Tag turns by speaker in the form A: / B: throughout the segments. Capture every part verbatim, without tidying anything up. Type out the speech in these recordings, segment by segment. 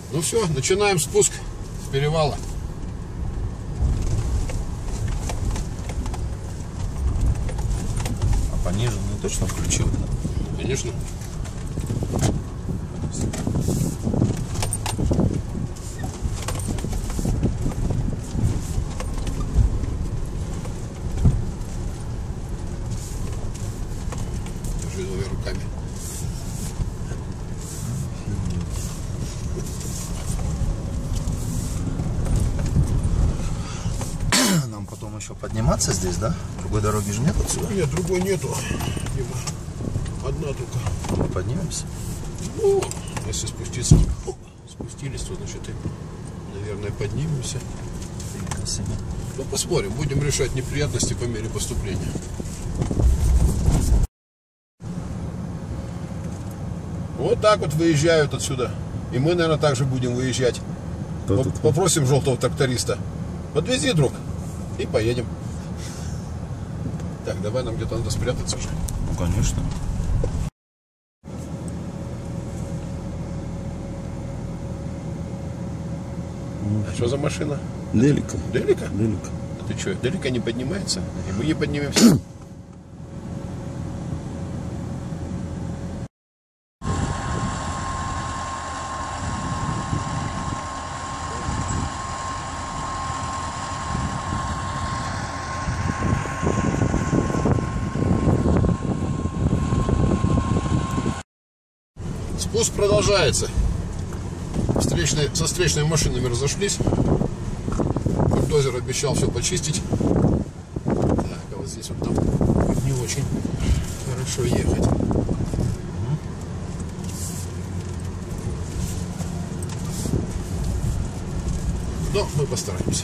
A: Ну все, начинаем спуск с перевала.
B: А пониженный точно включил?
A: Конечно. Держи двумя руками.
B: Нам потом еще подниматься здесь, да? Другой дороги же нет отсюда?
A: Нет, другой нету. Дима. Одна только.
B: Мы поднимемся?
A: Ну, если спуститься, о, спустились, то значит и, наверное, поднимемся. Ну, посмотрим, будем решать неприятности по мере поступления. Вот так вот выезжают отсюда. И мы, наверное, также будем выезжать. Попросим желтого тракториста. Подвези, друг, и поедем. Так, давай, нам где-то надо спрятаться уже.
B: Ну, конечно.
A: А что за машина?
B: Делика.
A: Делика?
B: Делика.
A: А ты что, Делика не поднимается? И мы не поднимемся. Спуск продолжается. Встречные, со встречными машинами разошлись. Бульдозер обещал все почистить. Так, а вот здесь вот там будет не очень хорошо ехать. Но мы постараемся.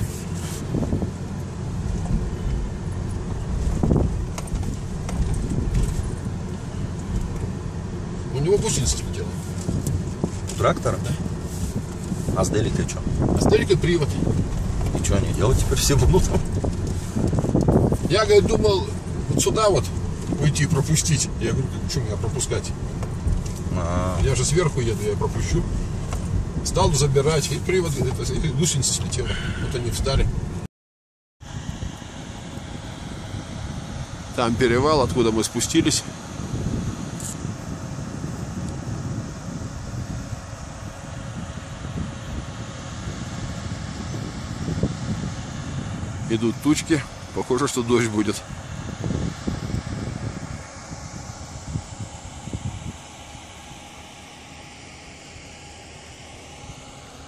A: У него гусеница слетела.
B: У трактора?
A: Да.
B: А с Деликой что?
A: А с Деликой привод.
B: И что они делать теперь все будут?
A: Я, говорит, думал вот сюда вот уйти и пропустить. Я говорю, что меня пропускать?
B: А -а -а.
A: Я же сверху еду, я пропущу. Стал забирать, и привод, и гусеница слетела. Вот они встали. Там перевал, откуда мы спустились. Идут тучки. Похоже, что дождь будет.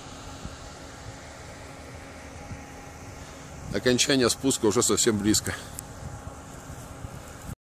A: Окончание спуска уже совсем близко.